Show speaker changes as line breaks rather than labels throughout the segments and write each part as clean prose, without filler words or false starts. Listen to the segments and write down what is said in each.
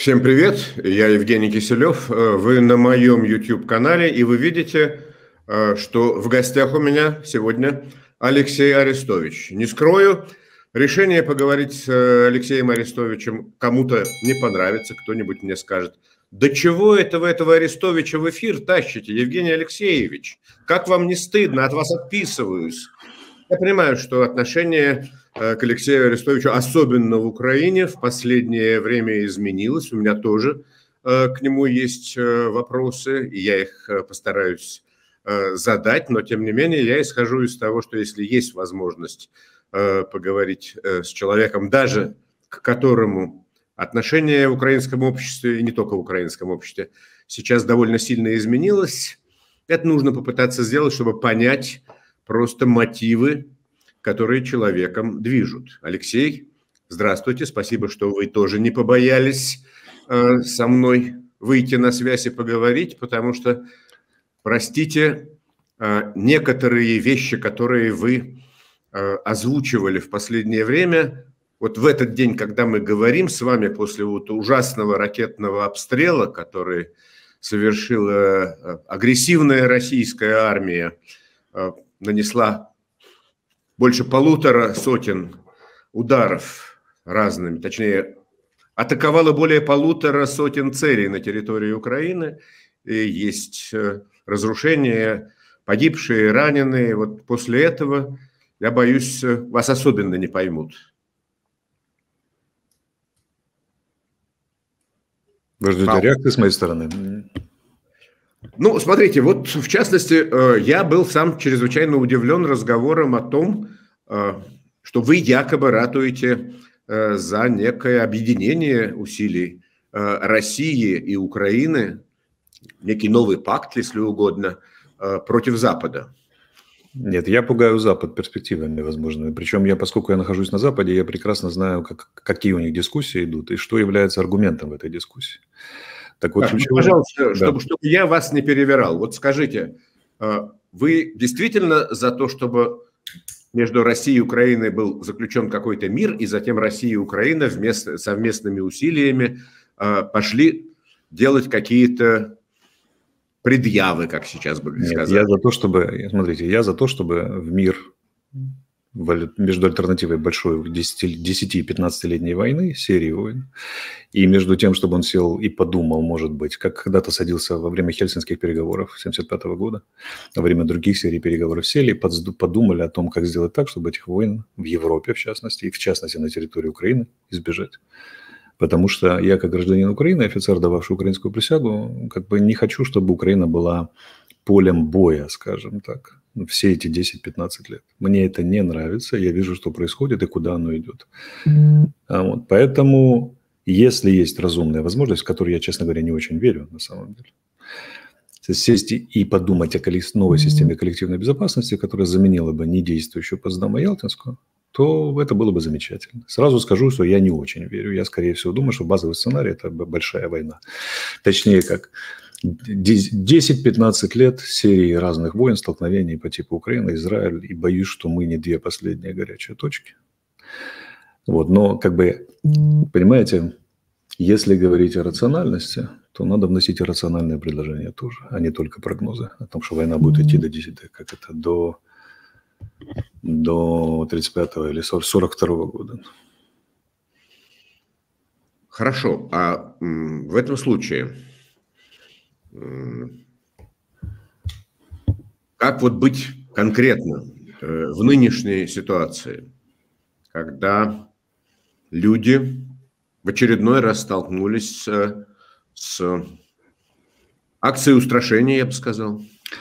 Всем привет, я Евгений Киселев, вы на моем YouTube-канале, и вы видите, что в гостях у меня сегодня Алексей Арестович. Не скрою, решение поговорить с Алексеем Арестовичем кому-то не понравится, кто-нибудь мне скажет: да чего это вы этого Арестовича в эфир тащите, Евгений Алексеевич? Как вам не стыдно, от вас отписываюсь. Я понимаю, что отношение к Алексею Арестовичу, особенно в Украине, в последнее время изменилось. У меня тоже к нему есть вопросы, и я их постараюсь задать, но тем не менее я исхожу из того, что если есть возможность поговорить с человеком, даже к которому отношение в украинском обществе, и не только в украинском обществе, сейчас довольно сильно изменилось, это нужно попытаться сделать, чтобы понять просто мотивы, которые человеком движут. Алексей, здравствуйте, спасибо, что вы тоже не побоялись со мной выйти на связь и поговорить, потому что, простите, некоторые вещи, которые вы озвучивали в последнее время, вот в этот день, когда мы говорим с вами после вот ужасного ракетного обстрела, который совершила агрессивная российская армия, нанесла больше 1,5 ударов разными, точнее, атаковала более 1,5 целей на территории Украины. И есть разрушения, погибшие, раненые. Вот после этого, я боюсь, вас особенно не поймут.
Вы ждете реакции с моей стороны?
Ну, смотрите, вот в частности, я был сам чрезвычайно удивлен разговором о том, что вы якобы ратуете за некое объединение усилий России и Украины, некий новый пакт, если угодно, против Запада.
Нет, я пугаю Запад перспективами возможными. Причем поскольку я нахожусь на Западе, я прекрасно знаю, какие у них дискуссии идут и что является аргументом в этой дискуссии. Так вот,
пожалуйста, да. чтобы я вас не перевирал, вот скажите, вы действительно за то, чтобы между Россией и Украиной был заключен какой-то мир, и затем Россия и Украина совместными усилиями пошли делать какие-то предъявы, как сейчас бы сказать?
Я за то, чтобы, смотрите, я за то, чтобы в мир между альтернативой большой 10-15-летней войны, серии войн, и между тем, чтобы он сел и подумал, может быть, как когда-то садился во время Хельсинских переговоров 1975 года, во время других серий переговоров сели и подумали о том, как сделать так, чтобы этих войн в Европе, в частности, и в частности на территории Украины избежать. Потому что я, как гражданин Украины, офицер, дававший украинскую присягу, как бы не хочу, чтобы Украина была полем боя, скажем так, все эти 10-15 лет. Мне это не нравится, я вижу, что происходит и куда оно идет. Вот. Поэтому, если есть разумная возможность, в которую я, честно говоря, не очень верю на самом деле, сесть и подумать о новой системе коллективной безопасности, которая заменила бы недействующую Потсдама-Ялтинскую, то это было бы замечательно. Сразу скажу, что я не очень верю. Я, скорее всего, думаю, что базовый сценарий – это большая война. Точнее, как 10-15 лет серии разных войн, столкновений по типу Украины, Израиль, и боюсь, что мы не две последние горячие точки. Вот, но, как бы, понимаете, если говорить о рациональности, то надо вносить и рациональные предложения тоже, а не только прогнозы о том, что война будет идти до 35-го или 42-го года.
Хорошо, а в этом случае как вот быть конкретно в нынешней ситуации, когда люди в очередной раз столкнулись с акцией устрашения, я бы сказал?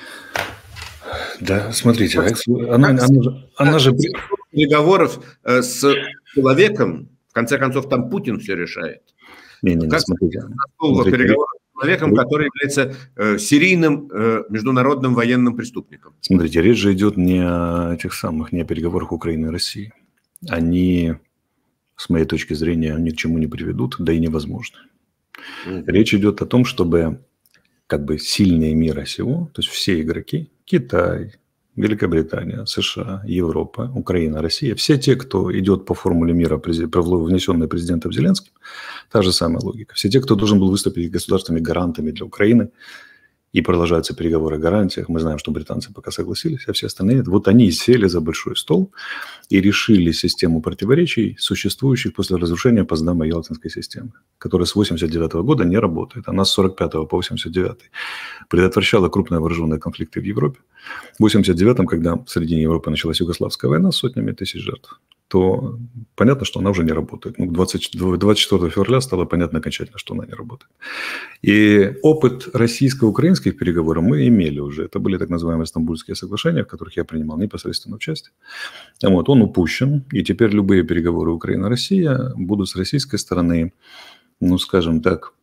Да, смотрите, она же...
Переговоров с человеком, в конце концов, там Путин все решает.
Смотрите.
Переговоров с человеком, который является серийным международным военным преступником.
Смотрите, речь же идет не о не о переговорах Украины и России. Они, с моей точки зрения, ни к чему не приведут, да и невозможно. Речь идет о том, чтобы как бы сильные мира сего, то есть все игроки, Китай, Великобритания, США, Европа, Украина, Россия, все те, кто идет по формуле мира, внесенной президентом Зеленским, та же самая логика. Все те, кто должен был выступить государственными гарантами для Украины, и продолжаются переговоры о гарантиях. Мы знаем, что британцы пока согласились, а все остальные, вот они сели за большой стол и решили систему противоречий, существующих после разрушения Потсдама и Ялтинской системы, которая с 1989 года не работает. Она с 1945 по 1989 предотвращала крупные вооруженные конфликты в Европе. В 1989, когда в середине Европы началась Югославская война с сотнями тысяч жертв, то понятно, что она уже не работает. 24 февраля стало понятно окончательно, что она не работает. И опыт российско-украинских переговоров мы имели уже. Это были так называемые Стамбульские соглашения, в которых я принимал непосредственно участие. Вот, он упущен, и теперь любые переговоры Украина-Россия будут с российской стороны, ну, скажем так,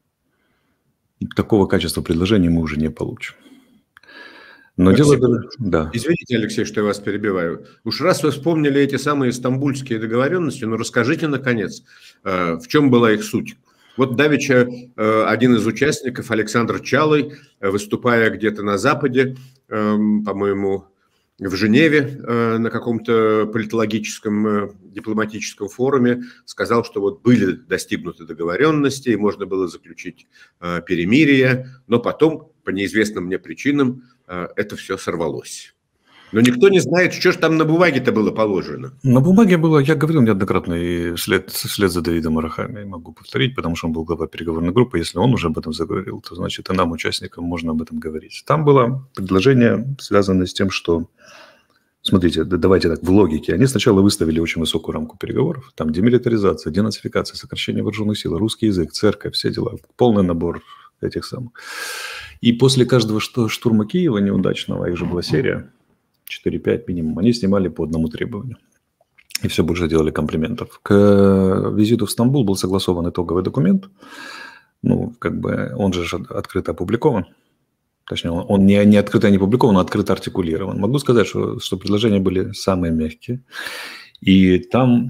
такого качества предложений мы уже не получим. Но
да. Извините, Алексей, что я вас перебиваю. Уж раз вы вспомнили эти самые стамбульские договоренности, ну расскажите, наконец, в чем была их суть. Вот давеча один из участников, Александр Чалый, выступая где-то на Западе, по-моему, в Женеве на каком-то политологическом, дипломатическом форуме, сказал, что вот были достигнуты договоренности, и можно было заключить перемирие, но потом, по неизвестным мне причинам, это все сорвалось. Но никто не знает, что же там на бумаге-то было положено.
На бумаге было, я говорил неоднократно, и вслед за Давидом Арахами могу повторить, потому что он был глава переговорной группы. Если он уже об этом заговорил, то значит и нам, участникам, можно об этом говорить. Там было предложение, связанное с тем, что, смотрите, давайте так, в логике. Они сначала выставили очень высокую рамку переговоров. Там демилитаризация, денацификация, сокращение вооруженных сил, русский язык, церковь, все дела. Полный набор этих самых. И после каждого штурма Киева неудачного, их же была серия, 4-5 минимум, они снимали по одному требованию. И все больше делали комплиментов. К визиту в Стамбул был согласован итоговый документ. Ну, как бы он же открыто опубликован. Точнее, он не открыто не опубликован, а открыто артикулирован. Могу сказать, что предложения были самые мягкие. И там...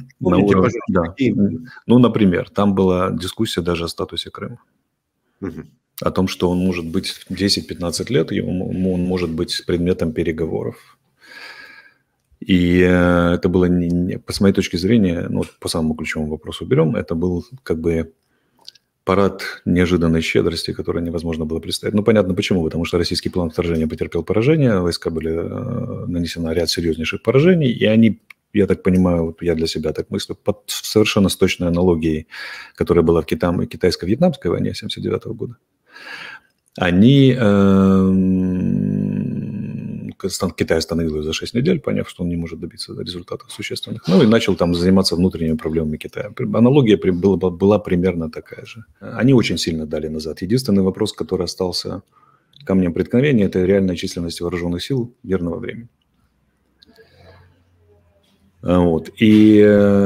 Ну, например, там была дискуссия даже о статусе Крыма. Угу. О том, что он может быть 10-15 лет, и он может быть предметом переговоров. И это было, с моей точки зрения, ну, по самому ключевому вопросу берем, это был как бы парад неожиданной щедрости, который невозможно было представить. Ну, понятно почему, потому что российский план вторжения потерпел поражение, войска были нанесено ряд серьезнейших поражений, и они, я так понимаю, вот я для себя так мыслю, под совершенно с точной аналогией, которая была в китайско-вьетнамской войне 1979 года. Китай остановил ее за 6 недель, поняв, что он не может добиться результатов существенных. Ну и начал там заниматься внутренними проблемами Китая. Аналогия была примерно такая же. Они очень сильно дали назад. Единственный вопрос, который остался камнем преткновения, это реальная численность вооруженных сил мирного времени. Вот. И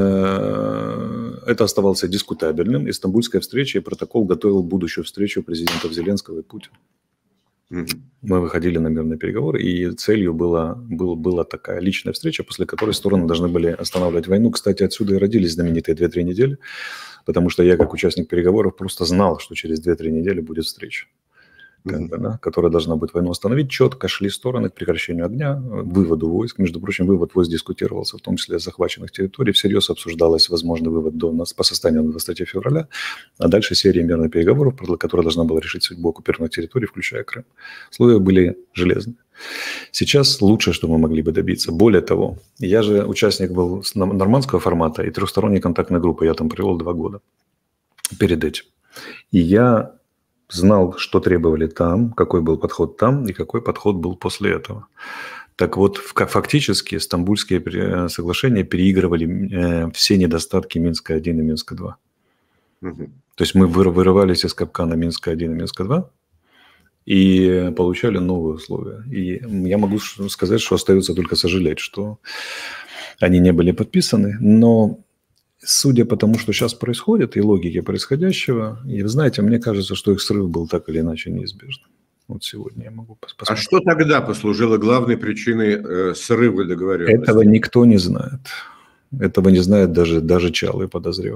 это оставался дискутабельным. И Стамбульская встреча и протокол готовил будущую встречу президентов Зеленского и Путина. Мы выходили на мирные переговоры, и целью была такая личная встреча, после которой стороны должны были останавливать войну. Кстати, отсюда и родились знаменитые 2-3 недели, потому что я, как участник переговоров, просто знал, что через 2-3 недели будет встреча, которая должна будет войну остановить. Четко шли стороны к прекращению огня, выводу войск. Между прочим, вывод войск дискутировался, в том числе с захваченных территорий. Всерьез обсуждалось возможный вывод по состоянию на 23 февраля, а дальше серия мирных переговоров, которая должна была решить судьбу оккупированных территорий, включая Крым. Условия были железные. Сейчас лучшее, что мы могли бы добиться. Более того, я же участник был нормандского формата и трехсторонней контактной группы. Я там провел 2 года перед этим. И я знал, что требовали там, какой был подход там и какой подход был после этого. Так вот, фактически Стамбульские соглашения переигрывали все недостатки Минска-1 и Минска-2. То есть мы вырывались из капкана Минска-1 и Минска-2 и получали новые условия. И я могу сказать, что остается только сожалеть, что они не были подписаны, но... Судя по тому, что сейчас происходит, и логике происходящего, и вы знаете, мне кажется, что их срыв был так или иначе неизбежным. Вот сегодня я могу посмотреть.
А что тогда послужило главной причиной срыва договоренности?
Этого никто не знает. Этого не знает даже Чалый, подозреваю.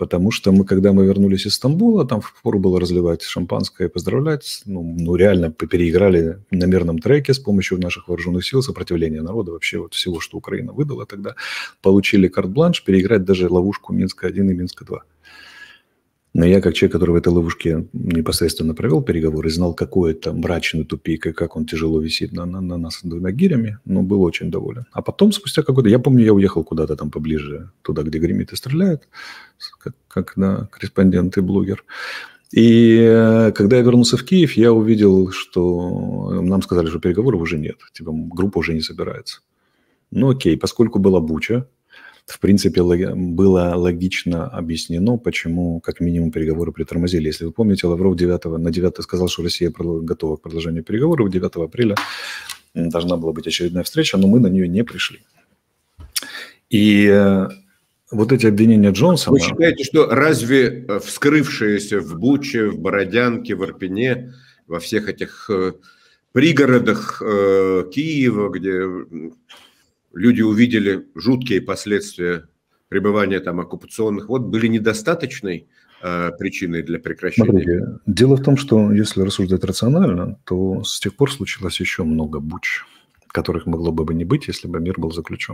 потому что когда мы вернулись из Стамбула, там впору было разливать шампанское и поздравлять, реально переиграли на мирном треке с помощью наших вооруженных сил, сопротивления народа, вообще вот всего, что Украина выдала тогда, получили карт-бланш переиграть даже ловушку Минска-1 и Минска-2. Но я, как человек, который в этой ловушке непосредственно провел переговоры, знал, какой это мрачный тупик и как он тяжело висит на нас двумя гирями, был очень доволен. А потом, спустя какой-то... Я помню, я уехал куда-то там поближе, туда, где гремит и стреляет, как корреспондент и блогер. И когда я вернулся в Киев, я увидел, что нам сказали, что переговоров уже нет, группа уже не собирается. Окей, поскольку была Буча, в принципе, было логично объяснено, почему, как минимум, переговоры притормозили. Если вы помните, Лавров на 9 сказал, что Россия готова к продолжению переговоров. 9 апреля должна была быть очередная встреча, но мы на нее не пришли. И вот эти обвинения Джонсона...
Вы считаете, что разве вскрывшиеся в Буче, в Бородянке, в Ирпене, во всех этих пригородах Киева, где... люди увидели жуткие последствия пребывания там оккупационных войск, были недостаточной причиной для прекращения?
Смотрите, дело в том, что если рассуждать рационально, то с тех пор случилось еще много буч, которых могло бы не быть, если бы мир был заключен.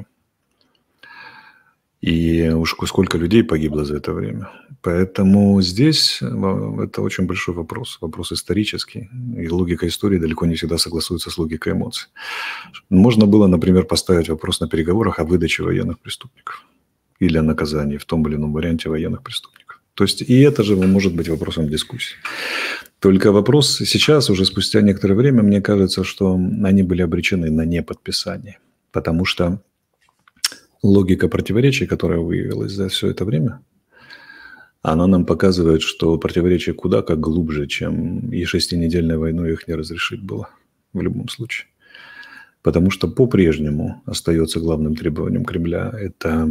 И уж сколько людей погибло за это время. Поэтому здесь это очень большой вопрос исторический. И логика истории далеко не всегда согласуется с логикой эмоций. Можно было, например, поставить вопрос на переговорах о выдаче военных преступников или о наказании в том или ином варианте военных преступников. То есть и это же может быть вопросом дискуссии. Только вопрос сейчас, уже спустя некоторое время, мне кажется, что они были обречены на неподписание. Потому что логика противоречий, которая выявилась за все это время, она нам показывает, что противоречия куда как глубже, чем и 6-недельной войной их не разрешить было в любом случае. Потому что по-прежнему остается главным требованием Кремля это,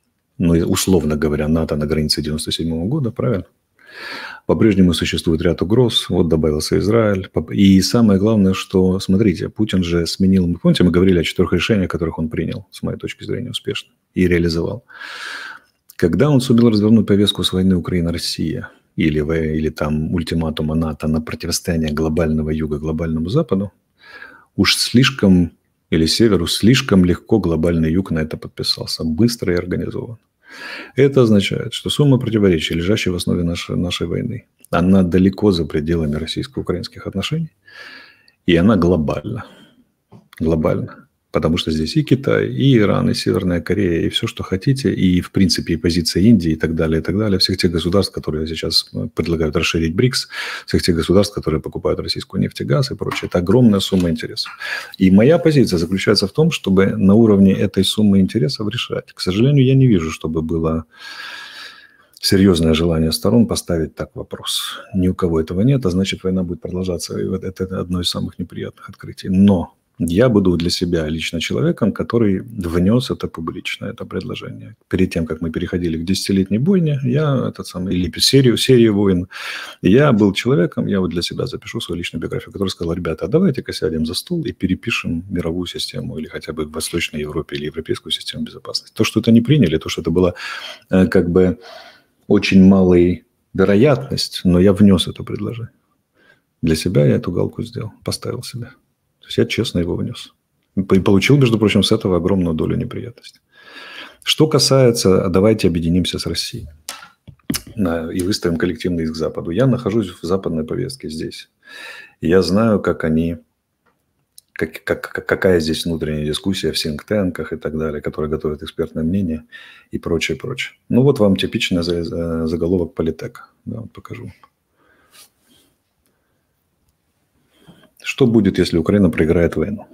условно говоря, НАТО на границе 1997 года, правильно? По-прежнему существует ряд угроз. Вот добавился Израиль. И самое главное, что, смотрите, Путин же сменил... Вы помните, мы говорили о 4 решениях, которых он принял, с моей точки зрения, успешно и реализовал. Когда он сумел развернуть повестку с войны Украина-Россия или там ультиматума НАТО на противостояние глобального юга глобальному западу, уж слишком, или северу, слишком легко глобальный юг на это подписался, быстро и организованно. Это означает, что сумма противоречий, лежащая в основе нашей войны, она далеко за пределами российско-украинских отношений, и она глобальна. Глобально. Потому что здесь и Китай, и Иран, и Северная Корея, и все, что хотите, и, в принципе, и позиция Индии, и так далее, всех тех государств, которые сейчас предлагают расширить БРИКС, всех тех государств, которые покупают российскую нефть и газ и прочее. Это огромная сумма интересов. И моя позиция заключается в том, чтобы на уровне этой суммы интересов решать. К сожалению, я не вижу, чтобы было серьезное желание сторон поставить так вопрос. Ни у кого этого нет, а значит, война будет продолжаться. И вот это одно из самых неприятных открытий. Но я буду для себя лично человеком, который внес это публично, это предложение. Перед тем, как мы переходили к 10-летней бойне, или серии войн, я был человеком, я вот для себя запишу свою личную биографию, который сказал: ребята, давайте-ка сядем за стол и перепишем мировую систему, или хотя бы в Восточной Европе, или европейскую систему безопасности. То, что это не приняли, то, что это была как бы очень малая вероятность, но я внес это предложение. Для себя я эту галку сделал, поставил себя. То есть я честно его внес. И получил, между прочим, с этого огромную долю неприятностей. Что касается, давайте объединимся с Россией и выставим коллективный иск к Западу. Я нахожусь в западной повестке здесь. И я знаю, какая здесь внутренняя дискуссия в синк-тэнках и так далее, которые готовят экспертное мнение и прочее. Вот вам типичный заголовок Политека. Да, вот покажу. Что будет, если Украина проиграет войну?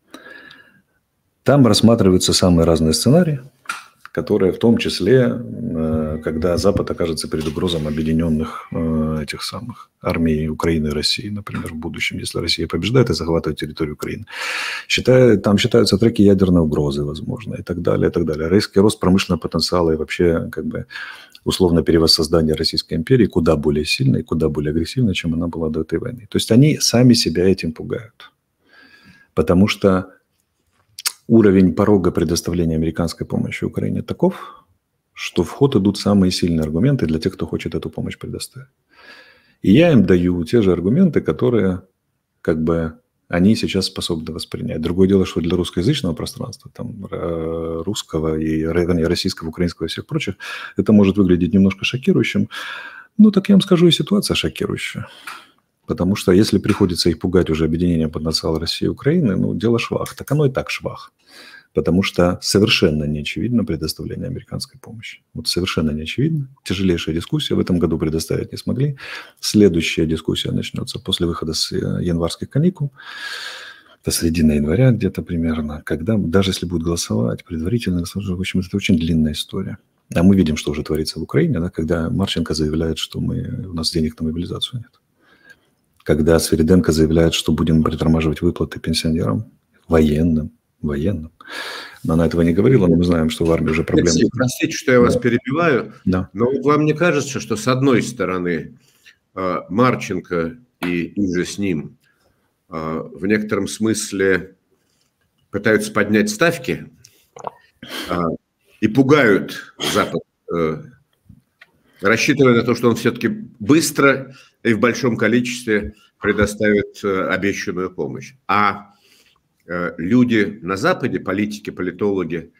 Там рассматриваются самые разные сценарии, которые в том числе, когда Запад окажется перед угрозой объединенных этих самых армий Украины и России, например, в будущем, если Россия побеждает и захватывает территорию Украины. Там считаются треки ядерной угрозы, возможно, и так далее, и так далее. Резкий рост промышленного потенциала и вообще условно перевоссоздание Российской империи куда более сильной, куда более агрессивной, чем она была до этой войны. То есть они сами себя этим пугают. Потому что уровень порога предоставления американской помощи Украине таков, что в ход идут самые сильные аргументы для тех, кто хочет эту помощь предоставить. И я им даю те же аргументы, которые как бы они сейчас способны воспринять. Другое дело, что для русскоязычного пространства, там, русского и российского, украинского и всех прочих, это может выглядеть немножко шокирующим. Ну, так я вам скажу, и ситуация шокирующая. Потому что если приходится их пугать уже объединением потенциала России и Украины, ну, дело швах. Так оно и так швах. Потому что совершенно не очевидно предоставление американской помощи. Вот совершенно не очевидно. Тяжелейшая дискуссия. В этом году предоставить не смогли. Следующая дискуссия начнется после выхода с январских каникул. До середины января где-то примерно. Когда, даже если будет голосовать, предварительно, в общем, это очень длинная история. А мы видим, что уже творится в Украине, да, когда Марченко заявляет, что у нас денег на мобилизацию нет. Когда Свириденко заявляет, что будем притормаживать выплаты пенсионерам, военным. Она этого не говорила, но мы знаем, что в армии уже проблемы.
Простите, что я вас перебиваю,
да.
Но вам не кажется, что с одной стороны Марченко и же с ним в некотором смысле пытаются поднять ставки и пугают Запад, рассчитывая на то, что он все-таки быстро и в большом количестве предоставит обещанную помощь. А люди на Западе, политики, политологи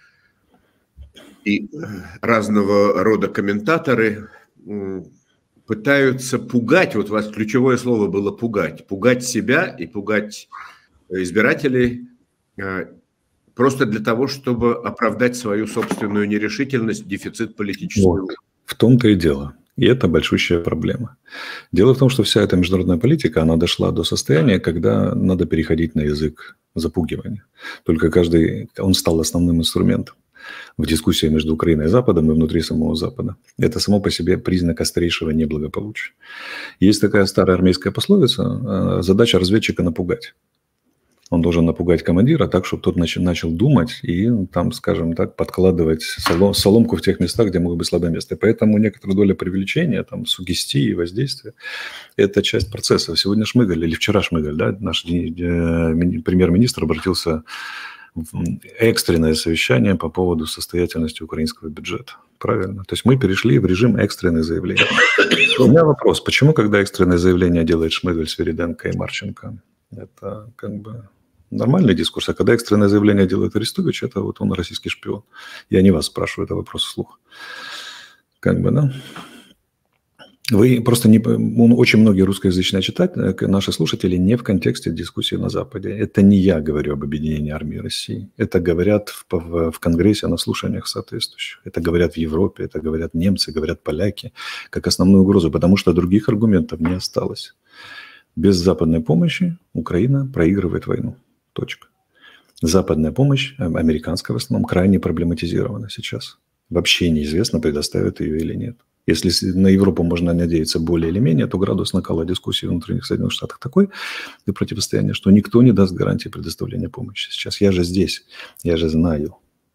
и разного рода комментаторы пытаются пугать, вот у вас ключевое слово было пугать себя и пугать избирателей просто для того, чтобы оправдать свою собственную нерешительность, дефицит политического.
Вот. В том-то и дело. И это большущая проблема. Дело в том, что вся эта международная политика, она дошла до состояния, когда надо переходить на язык запугивания. Только он стал основным инструментом в дискуссии между Украиной и Западом и внутри самого Запада. Это само по себе признак острейшего неблагополучия. Есть такая старая армейская пословица: задача разведчика напугать. Он должен напугать командира так, чтобы тот начал думать и там, скажем так, подкладывать соломку в тех местах, где могут быть слабые места. И поэтому некоторая доля привлечения, там, сугестии, воздействия – это часть процесса. Сегодня Шмыгаль, или вчера Шмыгаль, да, наш премьер-министр обратился в экстренное совещание по поводу состоятельности украинского бюджета. Правильно? То есть мы перешли в режим экстренных заявлений. У меня вопрос: почему, когда экстренное заявление делает Шмыгаль, Свириденко и Марченко, это как бы нормальный дискурс, а когда экстренное заявление делает Арестович, это вот он российский шпион. Я не вас спрашиваю, это вопрос вслух. Как бы, да? Вы просто очень многие русскоязычные читатели, наши слушатели, не в контексте дискуссии на Западе. Это не я говорю об объединении армии России. Это говорят в Конгрессе на слушаниях соответствующих. Это говорят в Европе, это говорят немцы, говорят поляки, как основную угрозу, потому что других аргументов не осталось. Без западной помощи Украина проигрывает войну. Точка. Западная помощь, американская в основном, крайне проблематизирована сейчас. Вообще неизвестно, предоставят ее или нет. Если на Европу можно надеяться более или менее, то градус накала дискуссий внутренних Соединенных Штатах такой и противостояние, что никто не даст гарантии предоставления помощи. Сейчас я же здесь, я же знаю.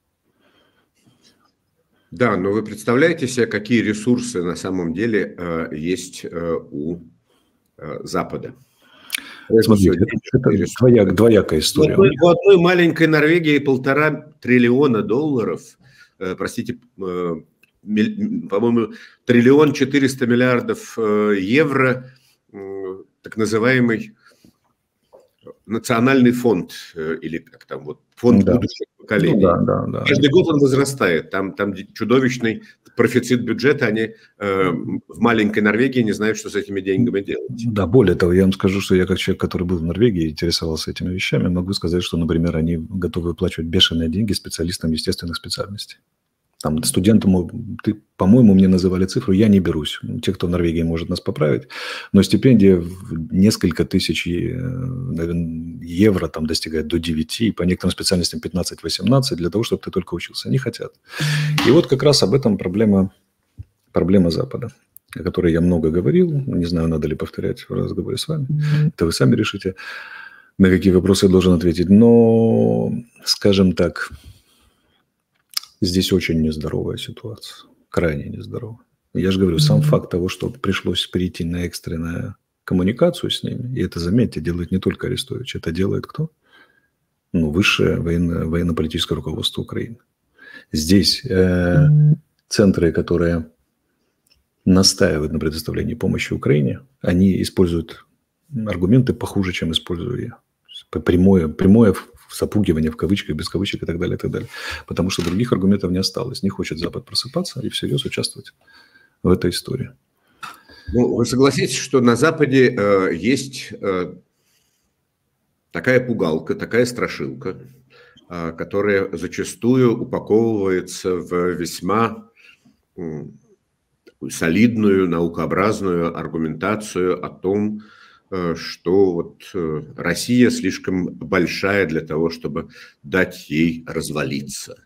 Да, но вы представляете себе, какие ресурсы на самом деле есть у Запада?
Смотрите, это двоякая история.
В одной маленькой Норвегии $1,5 триллиона, простите, по-моему, 1 400 000 000 000 евро, так называемый национальный фонд, или как там, вот, фонд будущих поколений.
Да.
Каждый год он возрастает. Там чудовищный профицит бюджета. Они в маленькой Норвегии не знают, что с этими деньгами делать. Да,
более того, я вам скажу, что я как человек, который был в Норвегии и интересовался этими вещами, могу сказать, что, например, они готовы выплачивать бешеные деньги специалистам естественных специальностей. Там студентам, по-моему, мне называли цифру, я не берусь. Те, кто в Норвегии, может нас поправить. Но стипендия в несколько тысяч евро там достигает до 9, и по некоторым специальностям 15-18, для того, чтобы ты только учился. Не хотят. И вот как раз об этом проблема Запада, о которой я много говорил. Не знаю, надо ли повторять в разговоре с вами. Это вы сами решите, на какие вопросы я должен ответить. Но, скажем так, здесь очень нездоровая ситуация, крайне нездоровая. Я же говорю, сам факт того, что пришлось перейти на экстренную коммуникацию с ними, и это, заметьте, делает не только Арестович, это делает кто? Высшее военно-политическое руководство Украины. Здесь центры, которые настаивают на предоставлении помощи Украине, они используют аргументы похуже, чем использую я. Прямое запугивание в кавычках, без кавычек и так далее, и так далее. Потому что других аргументов не осталось. Не хочет Запад просыпаться и всерьез участвовать в этой истории.
Ну, вы согласитесь, что на Западе есть такая пугалка, такая страшилка, которая зачастую упаковывается в весьма солидную, наукообразную аргументацию о том, что вот Россия слишком большая для того, чтобы дать ей развалиться.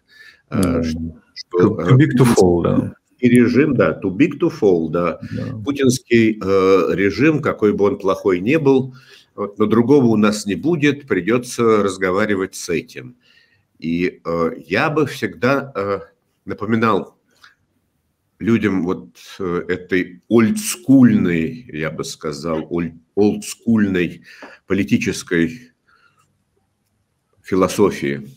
Too big to fall, да.
И режим, да, too big to fall, да. Путинский режим, какой бы он плохой ни был, но другого у нас не будет, придется разговаривать с этим. И я бы всегда напоминал людям вот этой олдскульной, я бы сказал, олдскульной политической философии.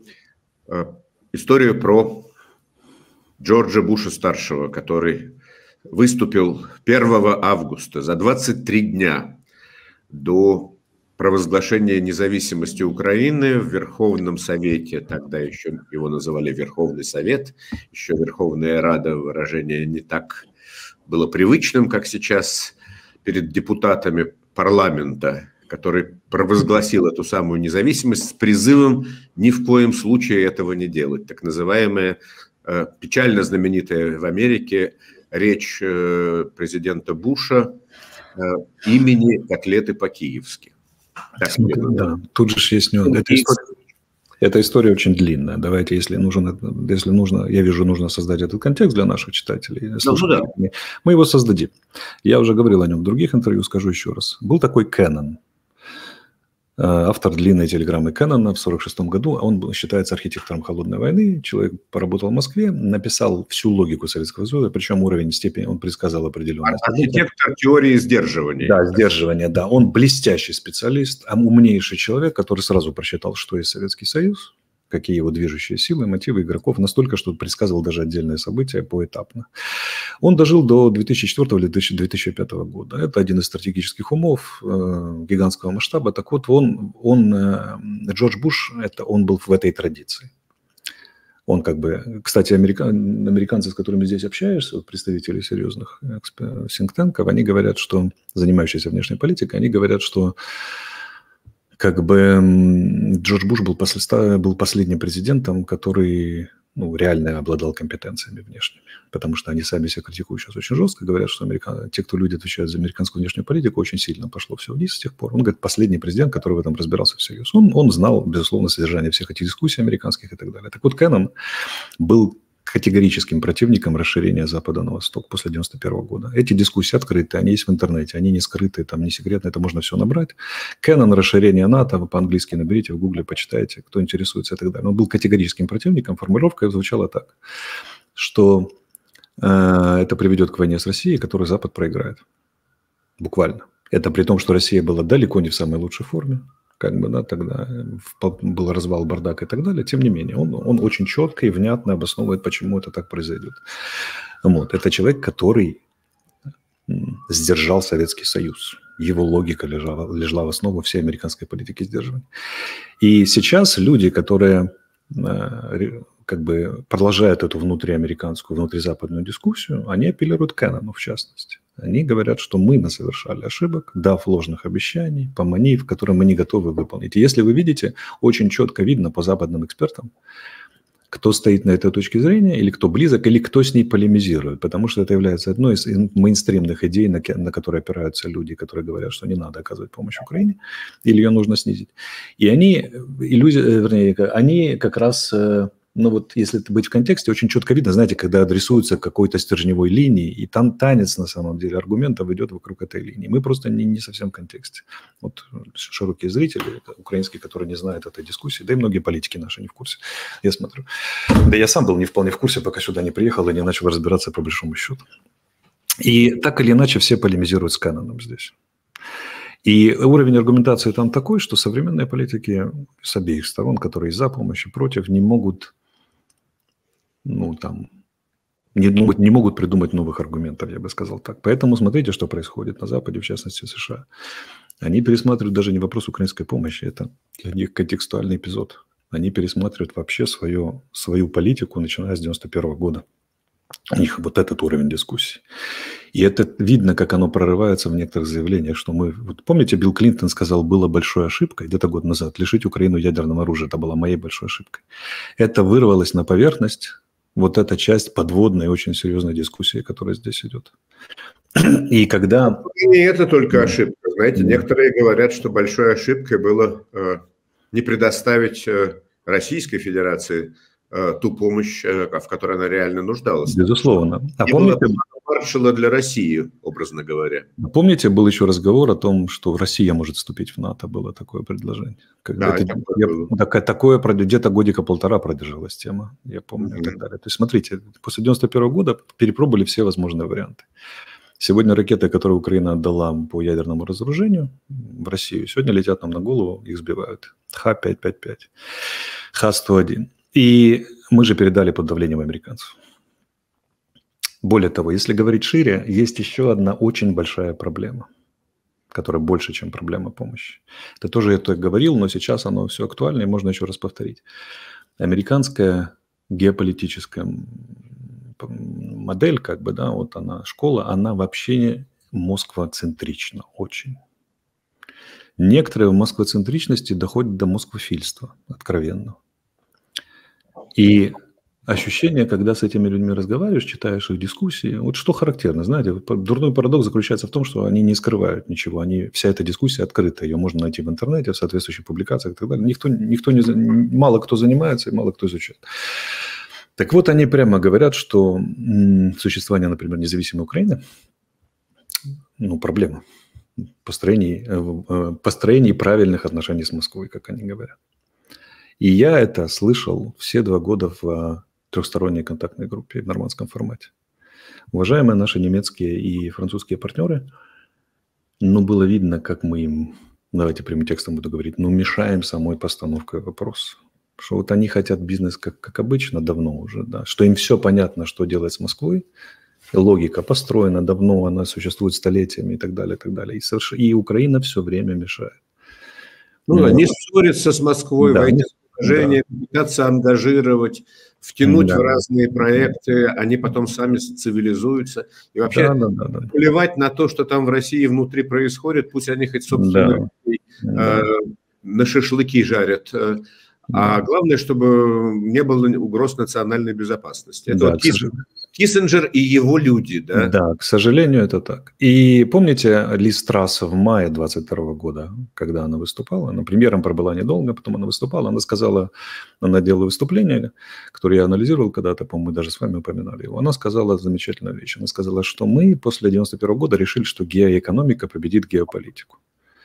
Историю про Джорджа Буша-старшего, который выступил 1 августа, за 23 дня до провозглашения независимости Украины в Верховном Совете, тогда еще его называли Верховный Совет, еще Верховная Рада, выражение не так было привычным, как сейчас перед депутатами парламента, который провозгласил эту самую независимость с призывом ни в коем случае этого не делать. Так называемая, печально знаменитая в Америке речь президента Буша имени котлеты по-киевски.
Да, тут же есть нюанс. Эта история очень длинная. Давайте, если нужно, я вижу, нужно создать этот контекст для наших читателей. Мы его создадим. Я уже говорил о нем в других интервью, скажу еще раз. Был такой Кеннон, автор длинной телеграммы Кеннона в 1946 году. Он считается архитектором холодной войны. Человек поработал в Москве, написал всю логику Советского Союза, причем уровень степени он предсказал определенный.
Архитектор теории сдерживания.
Да, сдерживания, да. Он блестящий специалист, умнейший человек, который сразу просчитал, что есть Советский Союз, какие его движущие силы, мотивы игроков, настолько, что предсказывал даже отдельные события поэтапно. Он дожил до 2004 или 2005 года. Это один из стратегических умов гигантского масштаба. Так вот, Джордж Буш, он был в этой традиции. Он кстати, американцы, с которыми здесь общаешься, представители серьезных think-танков, они говорят, что, занимающиеся внешней политикой, они говорят, что Джордж Буш был последним президентом, который реально обладал компетенциями внешними. Потому что они сами себя критикуют сейчас очень жестко, говорят, что те, кто люди отвечают за американскую внешнюю политику, очень сильно пошло все вниз с тех пор. Он говорит, последний президент, который в этом разбирался всерьез. Он знал, безусловно, содержание всех этих дискуссий американских и так далее. Так вот, Кеннон был категорическим противником расширения Запада на восток после 1991 года. Эти дискуссии открыты, они есть в интернете, они не скрыты, там не секретно, это можно все набрать. Кеннон, расширение НАТО, вы по-английски наберите, в Гугле почитайте, кто интересуется и так далее. Он был категорическим противником, формулировка звучала так, что это приведет к войне с Россией, которую Запад проиграет. Буквально. Это при том, что Россия была далеко не в самой лучшей форме. Тогда был развал, бардак и так далее. Тем не менее, он очень четко и внятно обосновывает, почему это так произойдет. Это человек, который сдержал Советский Союз. Его логика лежала в основу всей американской политики сдерживания. И сейчас люди, которые продолжают эту внутриамериканскую, внутризападную дискуссию, они апеллируют к Кеннону, в частности. Они говорят, что мы насовершали ошибок, дав ложных обещаний, поманив, которые мы не готовы выполнить. И если вы видите, очень четко видно по западным экспертам, кто стоит на этой точке зрения, или кто близок, или кто с ней полемизирует. Потому что это является одной из мейнстримных идей, на которые опираются люди, которые говорят, что не надо оказывать помощь Украине, или ее нужно снизить. И они как раз... если это быть в контексте, очень четко видно, знаете, когда адресуются к какой-то стержневой линии, и там танец, на самом деле, аргументов идет вокруг этой линии. Мы просто не совсем в контексте. Широкие зрители, украинские, которые не знают этой дискуссии, да и многие политики наши не в курсе, я смотрю. Да я сам был не вполне в курсе, пока сюда не приехал и не начал разбираться по большому счету. И так или иначе все полемизируют с Кенноном здесь. И уровень аргументации там такой, что современные политики с обеих сторон, которые за помощь и против, не могут не могут придумать новых аргументов, я бы сказал так. Поэтому смотрите, что происходит на Западе, в частности в США. Они пересматривают даже не вопрос украинской помощи, это для них контекстуальный эпизод. Они пересматривают вообще свою политику, начиная с 1991 года. У них вот этот уровень дискуссий. И это видно, как оно прорывается в некоторых заявлениях, что мы... Вот помните, Билл Клинтон сказал, было большой ошибкой, где-то год назад, лишить Украину ядерного оружия. Это была моей большой ошибкой. Это вырвалось на поверхность, вот эта часть подводной, очень серьезной дискуссии, которая здесь идет. И когда...
Не это только ошибка. Знаете, некоторые говорят, что большой ошибкой было не предоставить Российской Федерации ту помощь, в которой она реально нуждалась.
Безусловно.
А помните, Маршалла для России, образно говоря.
Помните, был еще разговор о том, что Россия может вступить в НАТО, было такое предложение. Такое где-то годика полтора продержалась тема, я помню, и так далее. То есть, смотрите, после 1991 года перепробовали все возможные варианты. Сегодня ракеты, которые Украина отдала по ядерному разоружению в Россию, сегодня летят нам на голову, их сбивают. Х-555, Х-101. И мы же передали под давлением американцев. Более того, если говорить шире, есть еще одна очень большая проблема, которая больше, чем проблема помощи. Это тоже я так говорил, но сейчас оно все актуально, и можно еще раз повторить. Американская геополитическая модель, как бы, да, вот она, школа, она вообще москвоцентрична очень. Некоторые в москвоцентричности доходят до москвофильства откровенно. И ощущение, когда с этими людьми разговариваешь, читаешь их дискуссии, вот что характерно, знаете, дурной парадокс заключается в том, что они не скрывают ничего, вся эта дискуссия открыта, ее можно найти в интернете, в соответствующих публикациях и так далее. Мало кто занимается и мало кто изучает. Так вот, они прямо говорят, что существование, например, независимой Украины, проблема построении правильных отношений с Москвой, как они говорят. И я это слышал все 2 года в трехсторонней контактной группе в нормандском формате. Уважаемые наши немецкие и французские партнеры, было видно, как мы им, давайте прямым текстом буду говорить, мешаем самой постановкой вопроса. Что вот они хотят бизнес как обычно, давно уже, да, что им все понятно, что делать с Москвой, логика построена давно, она существует столетиями и так далее, и так далее. И Украина все время мешает.
Они ссорятся с Москвой, да, войти в положение, пытаться ангажировать, втянуть в разные проекты, они потом сами цивилизуются. И вообще плевать на то, что там в России внутри происходит, пусть они хоть собственно на шашлыки жарят. А главное, чтобы не было угроз национальной безопасности. Это вот Киссинджер и его люди, да? Да,
к сожалению, это так. И помните Лиз Трасс в мае 22 года, когда она выступала? Она премьером пробыла недолго, потом она выступала. Она сказала, она делала выступление, которое я анализировал когда-то, по-моему, мы даже с вами упоминали его. Она сказала замечательную вещь. Она сказала, что мы после 91 года решили, что геоэкономика победит геополитику.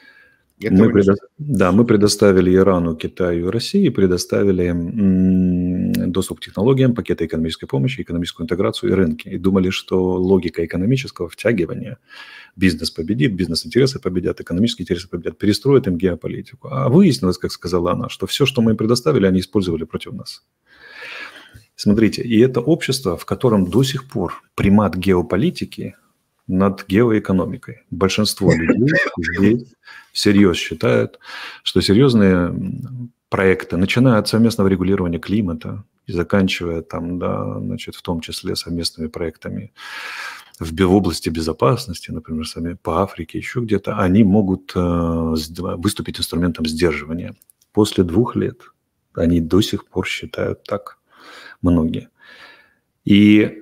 Мы предоставили Ирану, Китаю и России, предоставили доступ к технологиям, пакеты экономической помощи, экономическую интеграцию и рынки. И думали, что логика экономического втягивания, бизнес победит, бизнес-интересы победят, экономические интересы победят, перестроит им геополитику. А выяснилось, как сказала она, что все, что мы им предоставили, они использовали против нас. Смотрите, и это общество, в котором до сих пор примат геополитики над геоэкономикой. Большинство людей здесь всерьез считают, что серьезные проекты, начиная от совместного регулирования климата и заканчивая в том числе совместными проектами в области безопасности, например, сами по Африке, еще где-то, они могут выступить инструментом сдерживания. После 2 лет они до сих пор считают так многие. И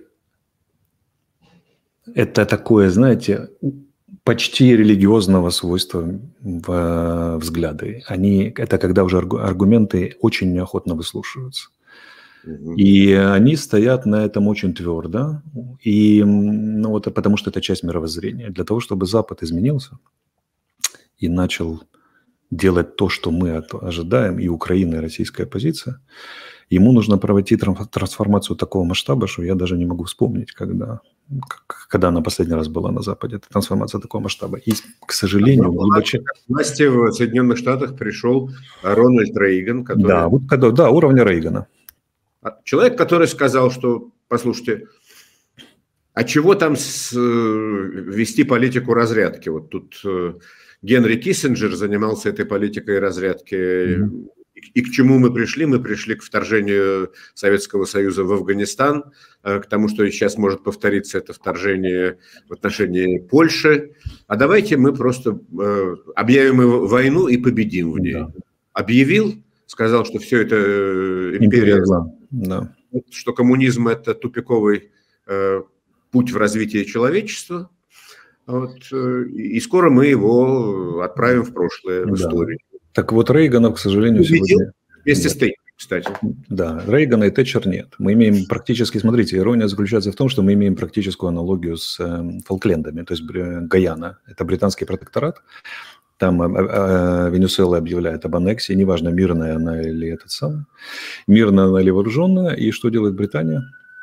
это такое, знаете, почти религиозного свойства взгляды. Это когда уже аргументы очень неохотно выслушиваются. И они стоят на этом очень твердо, потому что это часть мировоззрения. Для того, чтобы Запад изменился и начал делать то, что мы ожидаем, и Украина, и российская оппозиция, ему нужно проводить трансформацию такого масштаба, что я даже не могу вспомнить, когда она последний раз была на Западе. Это трансформация такого масштаба. И, к сожалению,
к власти в Соединенных Штатах пришел Рональд Рейган, который...
уровня Рейгана.
Человек, который сказал, что, послушайте, А чего там вести политику разрядки? Вот тут Генри Киссинджер занимался этой политикой разрядки. И к чему мы пришли? Мы пришли к вторжению Советского Союза в Афганистан, к тому, что сейчас может повториться это вторжение в отношении Польши. А давайте мы просто объявим войну и победим в ней. Да. Объявил, сказал, что все это империя, да. Что коммунизм – это тупиковый путь в развитии человечества. Вот, и скоро мы его отправим в прошлое, в историю.
Так вот, Рейгана, к сожалению, сегодня...
Вместе с Тэтчером, кстати.
Да, Рейгана и Тэтчер нет. Мы имеем практически, смотрите, ирония заключается в том, что мы имеем практическую аналогию с Фолклендами, то есть Гаяна. Это британский протекторат. Там Венесуэла объявляет об аннексии, неважно, мирная она или мирная она или вооруженная. И что делает Британия?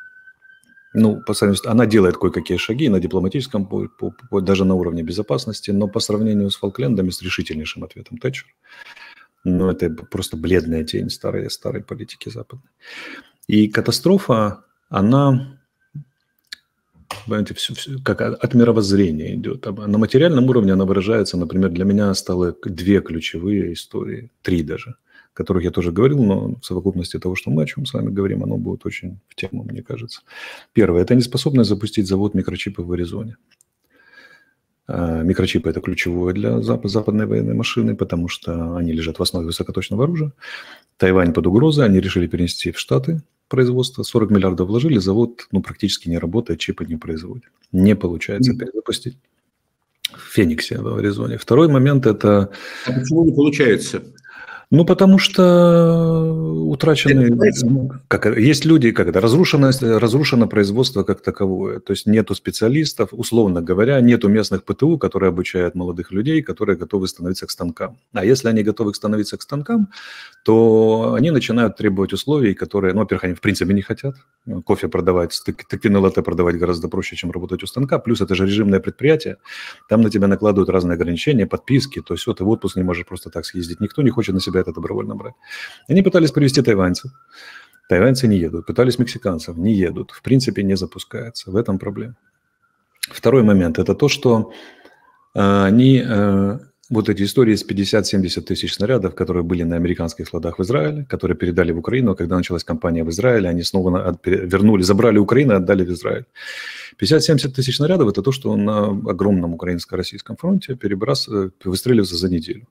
Ну, она делает кое-какие шаги на дипломатическом, даже на уровне безопасности, но по сравнению с Фолклендами, с решительнейшим ответом Тэтчер, ну, это просто бледная тень старой политики западной. И катастрофа, она, понимаете, как от мировоззрения идет. На материальном уровне она выражается, например, для меня стало две ключевые истории, три даже, о которых я тоже говорил, но в совокупности того, что мы о чем с вами говорим, оно будет очень в тему, мне кажется. Первое – это неспособность запустить завод микрочипов в Аризоне. Микрочипы – это ключевое для западной военной машины, потому что они лежат в основе высокоточного оружия. Тайвань под угрозой, они решили перенести в Штаты производство. 40 миллиардов вложили, завод практически не работает, чипы не производит. Не получается перезапустить. В Фениксе, в Аризоне. Второй момент – это…
А почему не получается?
Ну, потому что утрачены… Есть люди, разрушено производство как таковое. То есть нету специалистов, условно говоря, нету местных ПТУ, которые обучают молодых людей, которые готовы становиться к станкам. А если они готовы становиться к станкам, то они начинают требовать условий, которые, ну, во-первых, они в принципе не хотят. Кофе продавать, тыквенное латте продавать гораздо проще, чем работать у станка. Плюс это же режимное предприятие. Там на тебя накладывают разные ограничения, подписки. То есть ты в отпуск не можешь просто так съездить. Никто не хочет на себя это добровольно брать. Они пытались привести тайваньцев. Тайваньцы не едут. Пытались мексиканцев. Не едут. В принципе, не запускается. В этом проблема. Второй момент – это то, что они… Вот эти истории с 50-70 тысяч снарядов, которые были на американских складах в Израиле, которые передали в Украину, когда началась кампания в Израиле, они снова вернули, забрали Украину и отдали в Израиль. 50-70 тысяч снарядов – это то, что на огромном украинско-российском фронте выстреливается за неделю.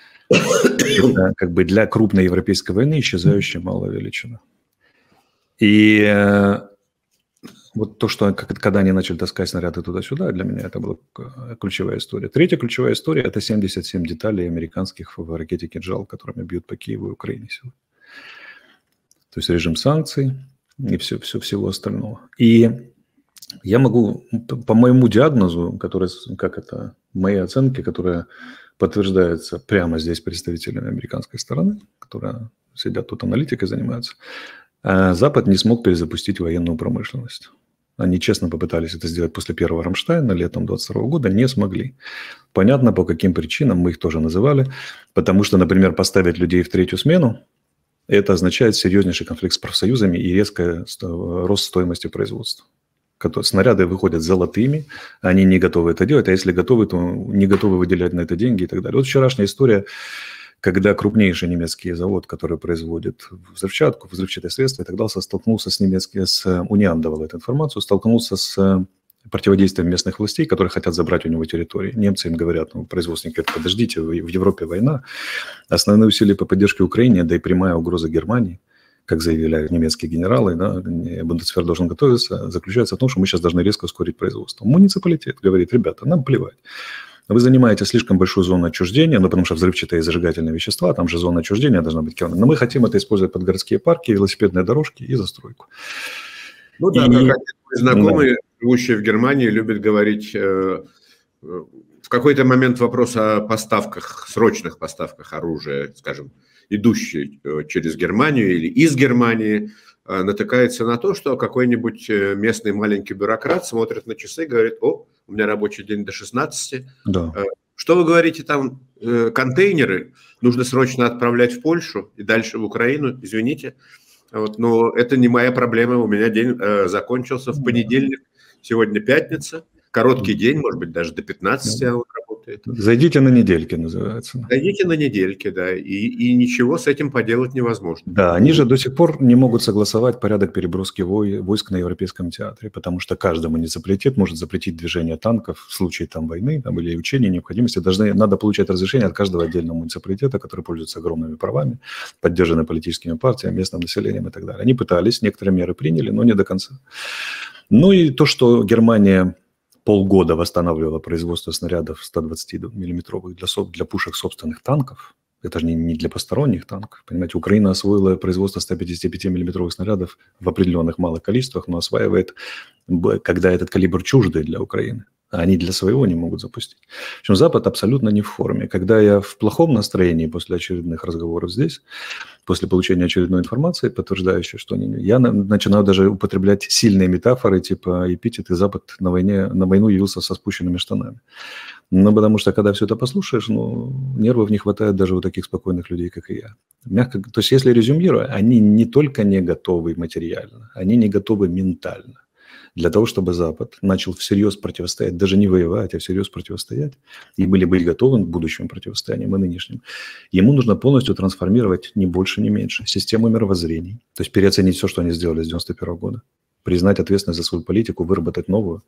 Это как бы для крупной европейской войны исчезающая малая величина. И вот то, что когда они начали таскать снаряды туда-сюда, для меня это была ключевая история. Третья ключевая история – это 77 деталей американских в ракете «Кинжал», которыми бьют по Киеву и Украине сегодня. То есть режим санкций и всего остального. И я могу, по моему диагнозу, моей оценке, которая подтверждается прямо здесь представителями американской стороны, которые сидят тут аналитикой занимаются, Запад не смог перезапустить военную промышленность. Они честно попытались это сделать после первого Рамштайна, летом 22 года, не смогли. Понятно, по каким причинам, мы их тоже называли. Потому что, например, поставить людей в третью смену, это означает серьезнейший конфликт с профсоюзами и резкий рост стоимости производства. Снаряды выходят золотыми, они не готовы это делать, а если готовы, то не готовы выделять на это деньги и так далее. Вот вчерашняя история, когда крупнейший немецкий завод, который производит взрывчатку, взрывчатые средства и так далее, столкнулся Униан давал эту информацию, столкнулся с противодействием местных властей, которые хотят забрать у него территории. Немцы им говорят, производственники говорят, подождите, в Европе война, основные усилия по поддержке Украине, да и прямая угроза Германии, как заявляют немецкие генералы, да, Бундесвер должен готовиться, заключается в том, что мы сейчас должны резко ускорить производство. Муниципалитет говорит, ребята, нам плевать. Вы занимаете слишком большую зону отчуждения, потому что взрывчатые и зажигательные вещества, там же зона отчуждения должна быть. Но мы хотим это использовать под городские парки, велосипедные дорожки и застройку.
Ну да, как один мой знакомый, живущий в Германии, любит говорить, в какой-то момент вопрос о поставках, срочных поставках оружия, скажем, идущей через Германию или из Германии, натыкается на то, что какой-нибудь местный маленький бюрократ смотрит на часы и говорит, у меня рабочий день до 16.
Да.
Что вы говорите, там контейнеры нужно срочно отправлять в Польшу и дальше в Украину, извините. Вот, но это не моя проблема. У меня день закончился в понедельник. Сегодня пятница. Короткий день, может быть, даже до 15 он работает.
Зайдите на недельки, называется.
Зайдите на недельки, да, и ничего с этим поделать невозможно.
Да, они же до сих пор не могут согласовать порядок переброски войск на Европейском театре, потому что каждый муниципалитет может запретить движение танков в случае там войны там, или учения, необходимости. Надо получать разрешение от каждого отдельного муниципалитета, который пользуется огромными правами, поддержаны политическими партиями, местным населением и так далее. Они пытались, некоторые меры приняли, но не до конца. Ну и то, что Германия полгода восстанавливала производство снарядов 120-миллиметровых для пушек собственных танков. Это же не для посторонних танков. Понимаете, Украина освоила производство 155-миллиметровых снарядов в определенных малых количествах, но осваивает, когда этот калибр чуждый для Украины. А они для своего не могут запустить. В общем, Запад абсолютно не в форме. Когда я в плохом настроении после очередных разговоров здесь, после получения очередной информации, подтверждающей, что я начинаю даже употреблять сильные метафоры, типа эпитеты «Запад на войну явился со спущенными штанами». Ну, потому что, когда все это послушаешь, нервов не хватает даже у таких спокойных людей, как и я. То есть, если резюмируя, они не только не готовы материально, они не готовы ментально. Для того, чтобы Запад начал всерьез противостоять, даже не воевать, а всерьез противостоять, и быть готовы к будущим противостояниям и нынешним, ему нужно полностью трансформировать ни больше, ни меньше систему мировоззрений. То есть переоценить все, что они сделали с 1991 года, признать ответственность за свою политику, выработать новую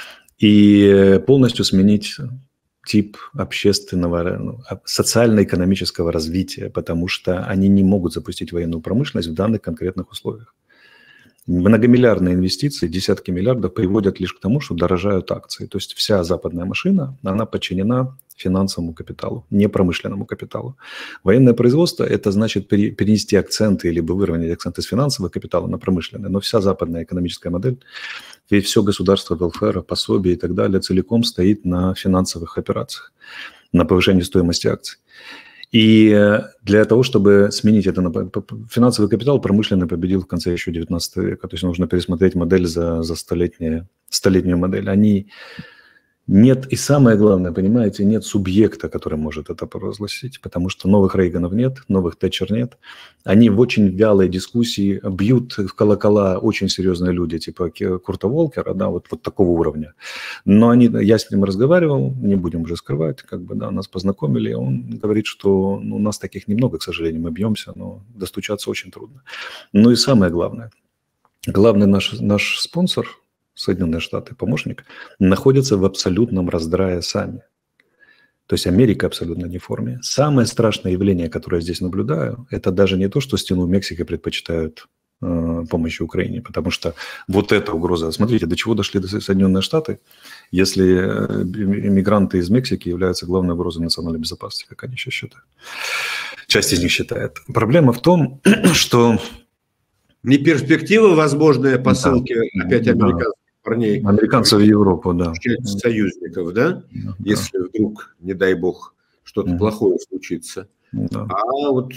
и полностью сменить тип общественного, социально-экономического развития, потому что они не могут запустить военную промышленность в данных конкретных условиях. Многомиллиардные инвестиции, десятки миллиардов приводят лишь к тому, что дорожают акции. То есть вся западная машина, она подчинена финансовому капиталу, не промышленному капиталу. Военное производство – это значит перенести акценты, либо выровнять акценты с финансового капитала на промышленный. Но вся западная экономическая модель, ведь все государство велфера, пособия и так далее целиком стоит на финансовых операциях, на повышении стоимости акций. И для того, чтобы сменить это на финансовый капитал, промышленный победил в конце еще 19 века. То есть нужно пересмотреть модель за столетнюю модель. Нет, и самое главное, понимаете, нет субъекта, который может это провозгласить, потому что новых Рейганов нет, новых Тэтчер нет. Они в очень вялой дискуссии бьют в колокола очень серьезные люди, типа Курта Волкера, да, вот такого уровня. Но я с ним разговаривал, не будем уже скрывать, нас познакомили, он говорит, что у нас таких немного, к сожалению, мы бьемся, но достучаться очень трудно. Ну и самое главное, главный наш спонсор, Соединенные Штаты, помощник, находятся в абсолютном раздрае сами. То есть Америка абсолютно не в форме. Самое страшное явление, которое я здесь наблюдаю, это даже не то, что стену Мексики предпочитают помощи Украине, потому что вот эта угроза. Смотрите, до чего дошли Соединенные Штаты, если иммигранты из Мексики являются главной угрозой национальной безопасности, как они сейчас считают. Часть из них считает. Проблема в том, что...
Не перспектива возможные посылки опять американцев. Парней,
американцев в Европу, да.
Союзников, да? Если вдруг, не дай бог, что-то плохое случится.
Да.
А вот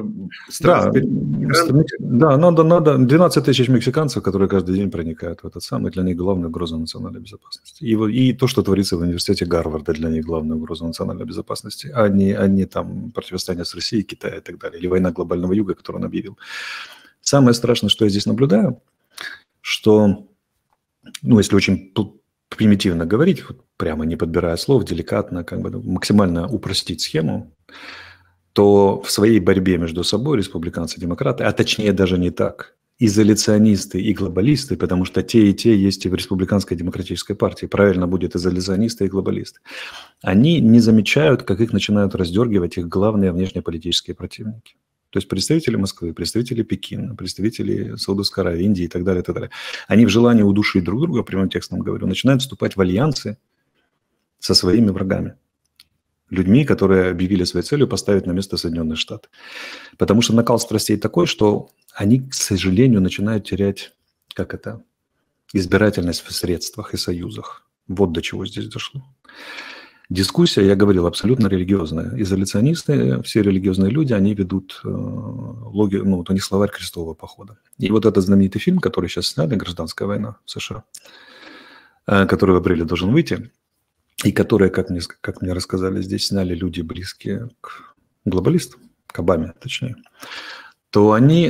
надо 12 тысяч мексиканцев, которые каждый день проникают в этот самый, для них главная угроза национальной безопасности. И то, что творится в университете Гарварда, для них главная угроза национальной безопасности, а не там противостояние с Россией, Китаем и так далее, или война глобального юга, которую он объявил. Самое страшное, что я здесь наблюдаю, что, если очень примитивно говорить, прямо не подбирая слов, деликатно, максимально упростить схему, то в своей борьбе между собой республиканцы и демократы, а точнее даже не так, изоляционисты и глобалисты, потому что те есть и в республиканской демократической партии, правильно будет изоляционисты и глобалисты, они не замечают, как их начинают раздергивать их главные внешнеполитические противники. То есть представители Москвы, представители Пекина, представители Саудовской Аравии, Индии и так далее, и так далее. Они в желании удушить друг друга, прямым текстом говорю, начинают вступать в альянсы со своими врагами. Людьми, которые объявили своей целью поставить на место Соединенные Штаты. Потому что накал страстей такой, что они, к сожалению, начинают терять, избирательность в средствах и союзах. Вот до чего здесь дошло. Дискуссия, я говорил, абсолютно религиозная. Изоляционисты, все религиозные люди, они ведут логику, у них словарь крестового похода. И вот этот знаменитый фильм, который сейчас сняли, «Гражданская война» в США, который в апреле должен выйти, и которые, как мне рассказали, здесь сняли люди, близкие к глобалистам, к Обаме, точнее. то они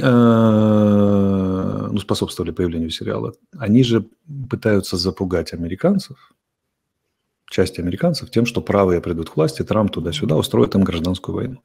способствовали появлению сериала. Они же пытаются запугать американцев, часть американцев, тем, что правые придут к власти, Трамп туда-сюда устроит им гражданскую войну.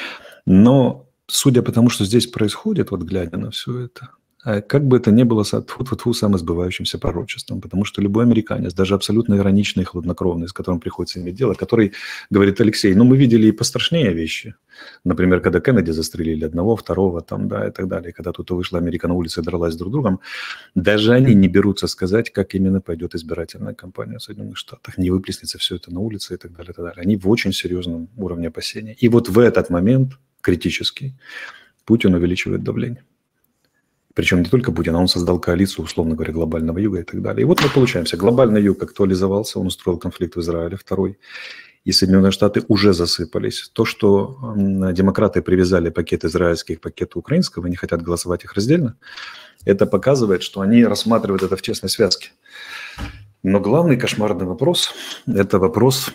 Но судя по тому, что здесь происходит, вот глядя на все это, как бы это ни было самосбывающимся пророчеством, потому что любой американец, даже абсолютно ироничный и хладнокровный, с которым приходится иметь дело, который говорит: Алексей, мы видели и пострашнее вещи. Например, когда Кеннеди застрелили одного, второго, и так далее, когда тут вышла Америка на улице и дралась друг с другом, даже они не берутся сказать, как именно пойдет избирательная кампания в Соединенных Штатах, не выплеснется все это на улице и так далее, и так далее. Они в очень серьезном уровне опасения. И вот в этот момент, критический, Путин увеличивает давление. Причем не только Путин, а он создал коалицию, условно говоря, глобального юга и так далее. И вот мы получаемся. Глобальный юг актуализовался, он устроил конфликт в Израиле, второй. И Соединенные Штаты уже засыпались. То, что демократы привязали пакет израильский к пакету украинского, не хотят голосовать их раздельно, это показывает, что они рассматривают это в тесной связке. Но главный кошмарный вопрос – это вопрос,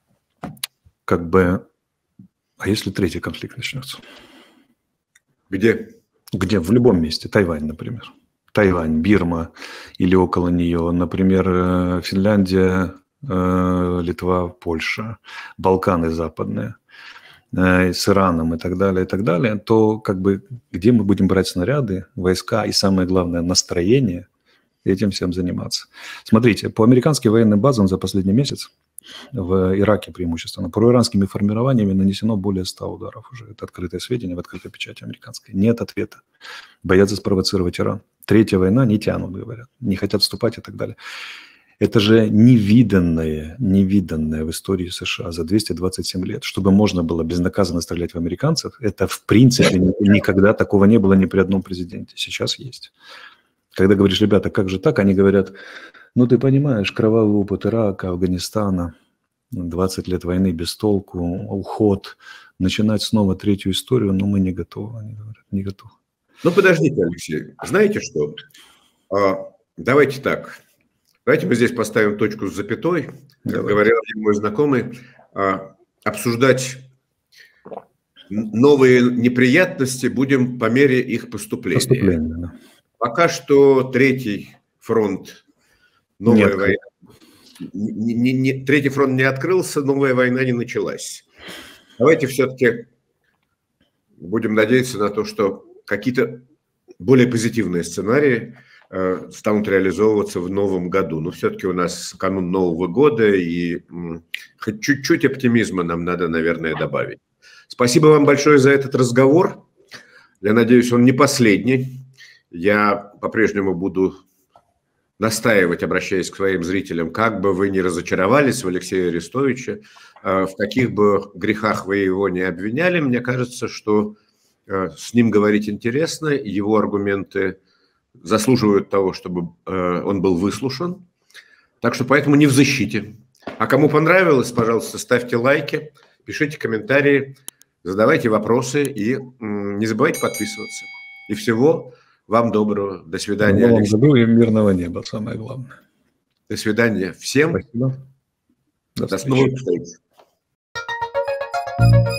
а если третий конфликт начнется?
Где?
Где? В любом месте. Тайвань, например. Тайвань, Бирма или около нее. Например, Финляндия, Литва, Польша, Балканы западные, с Ираном и так далее, то где мы будем брать снаряды, войска и, самое главное, настроение этим всем заниматься. Смотрите, по американским военным базам за последний месяц в Ираке преимущественно проиранскими формированиями нанесено более 100 ударов уже. Это открытое сведения в открытой печати американской. Нет ответа. Боятся спровоцировать Иран. Третья война не тянут, говорят. Не хотят вступать и так далее. Это же невиданное в истории США за 227 лет. Чтобы можно было безнаказанно стрелять в американцев, это в принципе никогда такого не было ни при одном президенте. Сейчас есть. Когда говоришь: ребята, как же так? Они говорят: ты понимаешь, кровавый опыт Ирака, Афганистана, 20 лет войны без толку, уход, начинать снова третью историю, мы не готовы. Они говорят, не готовы.
Подождите, Алексей, знаете что? Давайте так. Давайте мы здесь поставим точку с запятой, как говорил мой знакомый, обсуждать новые неприятности будем по мере их поступления. Да. Пока что третий фронт, новая война, третий фронт не открылся, новая война не началась. Давайте все-таки будем надеяться на то, что какие-то более позитивные сценарии станут реализовываться в новом году. Но все-таки у нас канун Нового года, и хоть чуть-чуть оптимизма нам надо, наверное, добавить. Спасибо вам большое за этот разговор. Я надеюсь, он не последний. Я по-прежнему буду настаивать, обращаясь к своим зрителям, как бы вы ни разочаровались в Алексее Арестовиче, в каких бы грехах вы его не обвиняли, мне кажется, что с ним говорить интересно, его аргументы заслуживают того, чтобы он был выслушан. Так что поэтому не в защите. А кому понравилось, пожалуйста, ставьте лайки, пишите комментарии, задавайте вопросы и не забывайте подписываться. И всего вам доброго. До свидания.
Новом году и мирного неба, самое главное.
До свидания всем.
Спасибо.
До новых встреч.